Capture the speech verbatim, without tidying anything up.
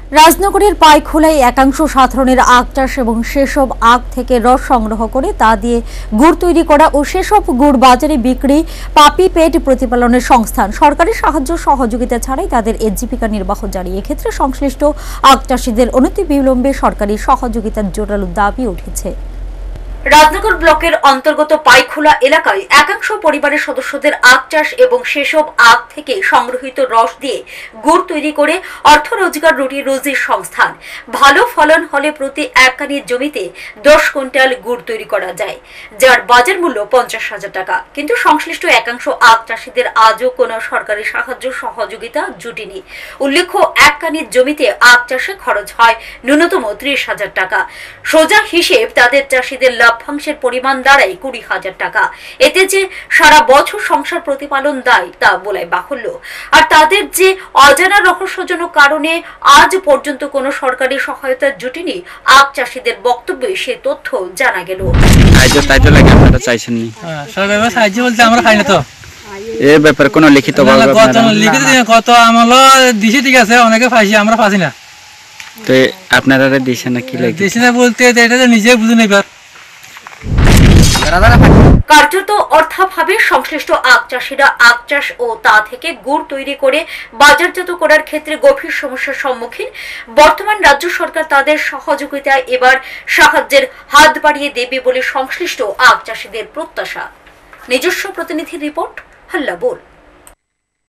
রাজনগরের পাইখোলায় একাংশ সাধারণের আখ চাষ এবং সেসব আখ থেকে রস সংগ্রহ করে তা দিয়ে গুড় তৈরি করা ও সেসব গুড় বাজারে বিক্রি পাপি পেট প্রতিপালনের সংস্থান সরকারি সাহায্য সহযোগিতা ছাড়াই তাদের এ জীবিকা নির্বাহ জারি। এক্ষেত্রে সংশ্লিষ্ট আখ চাষিদের অনতিবিলম্বে সরকারি সহযোগিতার জোরালো দাবি উঠেছে। রাজনগর ব্লকের অন্তর্গত পাইখোলা এলাকায় একাংশ পরিবারের সদস্যদের আখ চাষ এবং সেসব আখ থেকে সংগ্রহিত রস দিয়ে গুড় তৈরি করে অর্থ রোজগার রুটি রোজির সংস্থান। ভালো ফলন হলে প্রতি এক কানি জমিতে দশ কুইন্টাল গুড় তৈরি করা যায়, যার বাজার মূল্য পঞ্চাশ হাজার টাকা। কিন্তু সংশ্লিষ্ট একাংশ আখ চাষিদের আজও কোনো সরকারি সাহায্য সহযোগিতা জুটেনি। উল্লেখ্য, এক কানি জমিতে আখ চাষে খরচ হয় ন্যূনতম ত্রিশ হাজার টাকা। সোজা হিসেব তাদের চাষিদের লভ্যাংশের পরিমাণ দাঁড়ায় কুড়ি হাজার টাকা। এতে যে সারা বছর সংসার প্রতিপালন দায় তা বলাই বাহুল্য। আর তাদের যে অজানা রহস্যজনক কারণে আজ পর্যন্ত কোনো সরকারি সহায়তা জুটেনি, আখ চাষিদের বক্তব্যে সে তথ্য জানা গেল। এর ব্যাপারে কোনো লিখিত কত আমলো দিছে, ঠিক আছে, অনেকে পাইছি, আমরা পাচ্ছি না। তো আপনারা দিছে না কি লাগে দিছে না বলতে এটা তো নিজে বুঝে নেবার। কার্যত অর্থাভাবে সংশ্লিষ্ট আখ চাষিরা আখ চাষ ও তা থেকে গুড় তৈরি করে বাজারজাত করার ক্ষেত্রে গভীর সমস্যার সম্মুখীন। বর্তমান রাজ্য সরকার তাদের সহযোগিতায় এবার সাহায্যের হাত বাড়িয়ে দেবে বলে সংশ্লিষ্ট আখ চাষিদের প্রত্যাশা। নিজস্ব প্রতিনিধি রিপোর্ট, হাল্লা বোল।